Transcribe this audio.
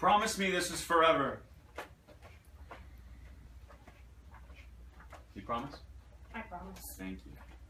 Promise me this is forever. You promise? I promise. Thank you.